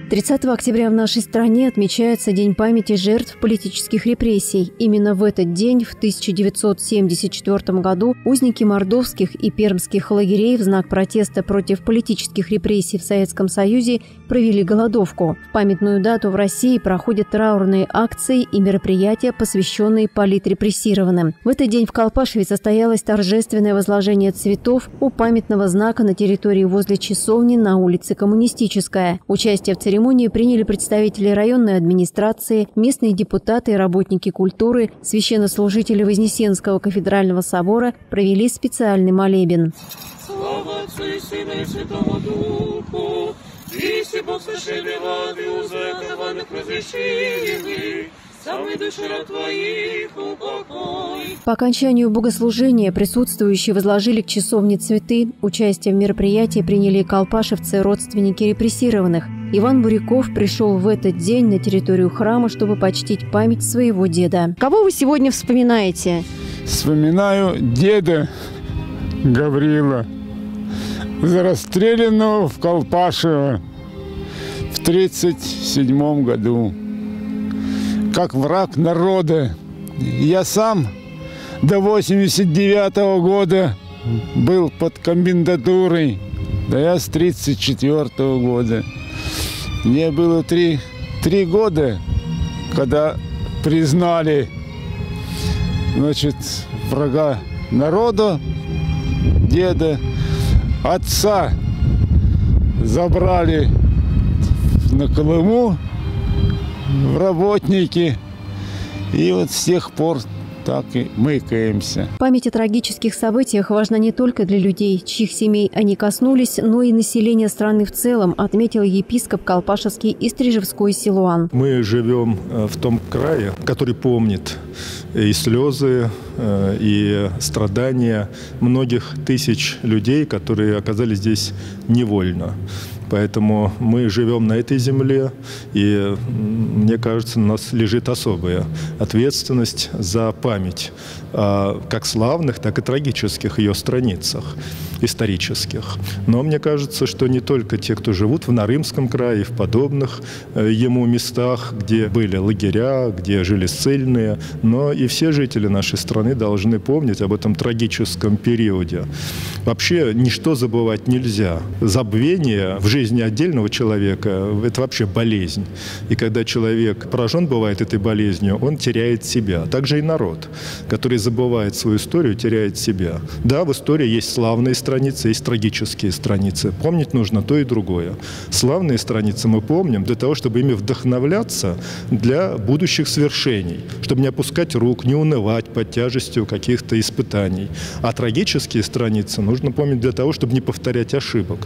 30 октября в нашей стране отмечается День памяти жертв политических репрессий. Именно в этот день, в 1974 году, узники мордовских и пермских лагерей в знак протеста против политических репрессий в Советском Союзе провели голодовку. В памятную дату в России проходят траурные акции и мероприятия, посвященные политрепрессированным. В этот день в Колпашеве состоялось торжественное возложение цветов у памятного знака на территории возле часовни на улице Коммунистическая. Участие в церемонии приняли представители районной администрации, местные депутаты и работники культуры, священнослужители Вознесенского кафедрального собора провели специальный молебен. Слава Отцу и Сыну и Святому Духу, если Бог слышали воды, узакованных разрешили, самые души раб твоих упокой. По окончанию богослужения присутствующие возложили к часовне цветы. Участие в мероприятии приняли колпашевцы, родственники репрессированных. Иван Буряков пришел в этот день на территорию храма, чтобы почтить память своего деда. Кого вы сегодня вспоминаете? Вспоминаю деда Гаврила, расстрелянного в Колпашево в 1937 году. Как враг народа. Я сам до 1989 года был под комендатурой, да я с 1934 года. Мне было три года, когда признали, значит, врага народа, деда, отца забрали на Колыму в работники, и вот с тех пор так и мыкаемся. Память о трагических событиях важна не только для людей, чьих семей они коснулись, но и населения страны в целом, отметил епископ Колпашевский и Стрижевской Силуан. Мы живем в том крае, который помнит и слезы, и страдания многих тысяч людей, которые оказались здесь невольно. Поэтому мы живем на этой земле, и, мне кажется, на нас лежит особая ответственность за память о как славных, так и трагических ее страницах исторических. Но мне кажется, что не только те, кто живут в Нарымском крае, в подобных ему местах, где были лагеря, где жили ссыльные, но и все жители нашей страны должны помнить об этом трагическом периоде. Вообще ничто забывать нельзя. Забвение в жизни отдельного человека – это вообще болезнь. И когда человек поражен бывает этой болезнью, он теряет себя. Также и народ, который забывает свою историю, теряет себя. Да, в истории есть славные страницы, есть трагические страницы. Помнить нужно то и другое. Славные страницы мы помним для того, чтобы ими вдохновляться для будущих свершений, чтобы не опускать рук, не унывать под тяжестью каких-то испытаний. А трагические страницы нужно помнить для того, чтобы не повторять ошибок.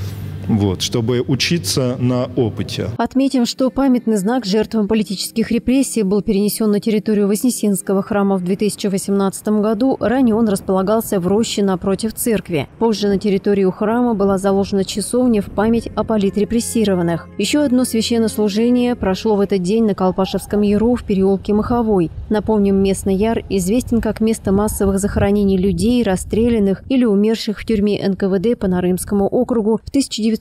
Чтобы учиться на опыте. Отметим, что памятный знак жертвам политических репрессий был перенесен на территорию Вознесенского храма в 2018 году. Ранее он располагался в роще напротив церкви. Позже на территорию храма была заложена часовня в память о политрепрессированных. Еще одно священнослужение прошло в этот день на Колпашевском яру в переулке Маховой. Напомним, местный яр известен как место массовых захоронений людей, расстрелянных или умерших в тюрьме НКВД по Нарымскому округу в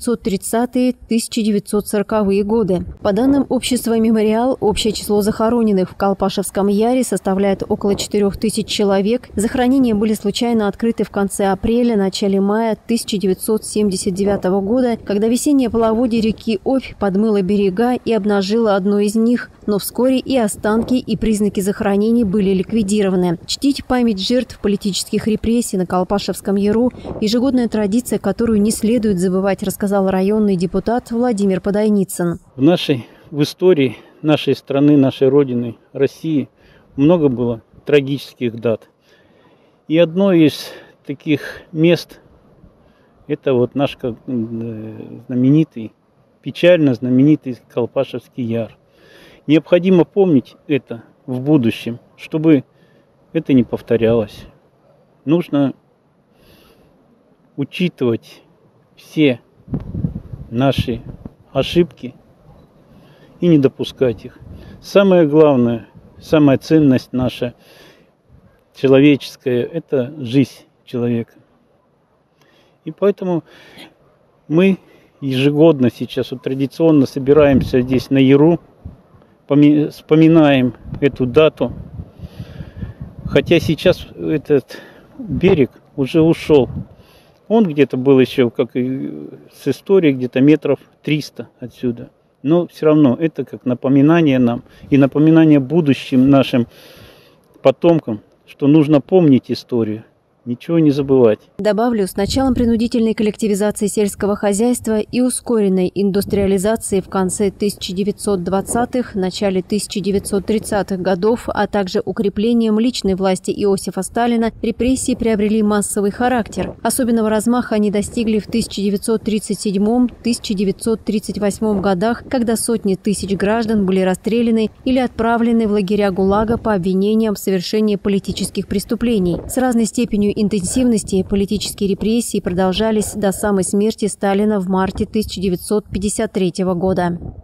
1930-1940-е годы. По данным общества «Мемориал», общее число захороненных в Колпашевском яре составляет около 4000 человек. Захоронения были случайно открыты в конце апреля, начале мая 1979 года, когда весеннее половодье реки Обь подмыло берега и обнажило одно из них. Но вскоре и останки, и признаки захоронений были ликвидированы. Чтить память жертв политических репрессий на Колпашевском яру – ежегодная традиция, которую не следует забывать, рассказал районный депутат Владимир Подойницын. В истории нашей страны, нашей Родины, России, много было трагических дат. И одно из таких мест – это наш знаменитый, печально знаменитый Колпашевский яр. Необходимо помнить это в будущем, чтобы это не повторялось. Нужно учитывать все наши ошибки и не допускать их. Самое главное, самая ценность наша человеческая – это жизнь человека. И поэтому мы ежегодно сейчас вот традиционно собираемся здесь на Яру, вспоминаем эту дату. Хотя сейчас этот берег уже ушел. Он где-то был еще, как и с историей, где-то метров 300 отсюда. Но все равно это как напоминание нам и напоминание будущим нашим потомкам, что нужно помнить историю. Ничего не забывать. Добавлю, с началом принудительной коллективизации сельского хозяйства и ускоренной индустриализации в конце 1920-х, начале 1930-х годов, а также укреплением личной власти Иосифа Сталина, репрессии приобрели массовый характер. Особенного размаха они достигли в 1937-1938 годах, когда сотни тысяч граждан были расстреляны или отправлены в лагеря ГУЛАГа по обвинениям в совершении политических преступлений. С разной степенью интенсивности политические репрессии продолжались до самой смерти Сталина в марте 1953 года.